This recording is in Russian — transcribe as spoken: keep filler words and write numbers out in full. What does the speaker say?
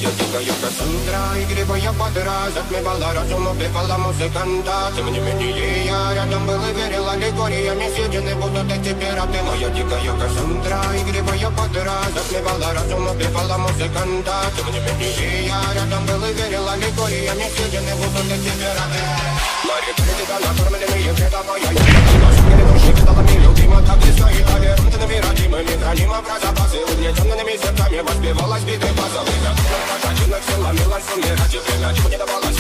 Моя дикая Кассандра, игривая подра, затмевала разум, убивала музыканта. Тем не менее я рядом был и верил аллегориями, съедены будут эти пираты. Моя дикая Кассандра, игривая подра, затмевала разум, убивала музыканта. Тем не менее я рядом был и верил аллегориями, съедены будут эти пираты. Мари критика, накормленные предавая я. Нашими души кидалами любима, так близко и толерантными, родимыми, хранимо про запасы. Угнетенными сердцами воспевалась биты базовых. Пошатинных силами ларь суммировать и время, чего не давалось.